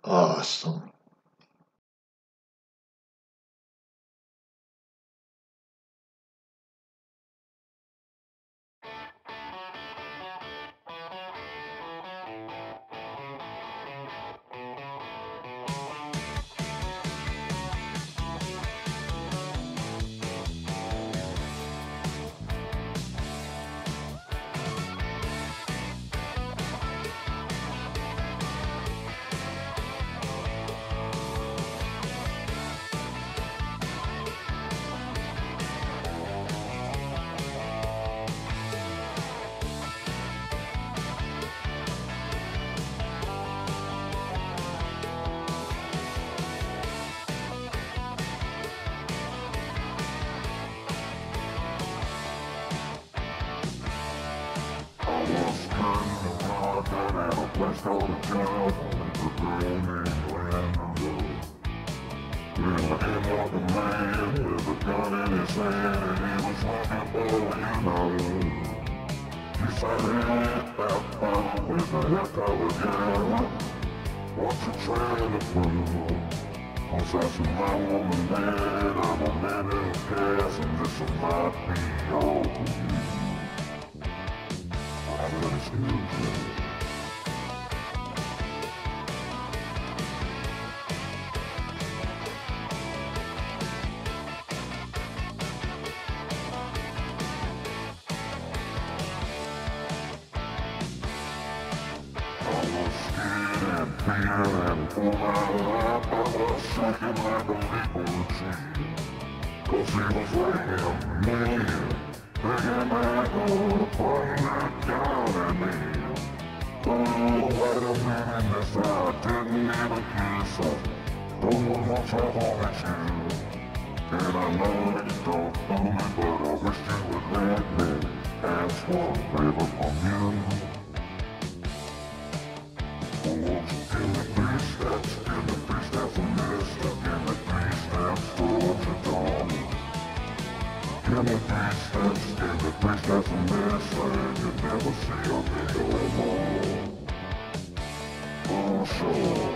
Awesome. Let's go to town for the green land of love. Well, I came up a man with a gun in his hand, and he was looking for He said, hey, with the heck of a gun, what you trying to prove? I'm asking my woman, man, I'm a man in the past, and this will not be over you. I really excuse you. And for my life, I was shaking like a leap on the tree. Cause he was laying me, thinking back on the pointing that down at me. Oh, wait a minute, this I didn't even kiss her. Don't want no trouble with you. And I know that you don't know me, but I wish you would let me ask for a favor from you. Give me 3 steps, give me 3 steps from this step, give me 3 steps towards the dawn. Give me 3 steps, give me 3 steps from this way, you never see a video more. Oh, sure.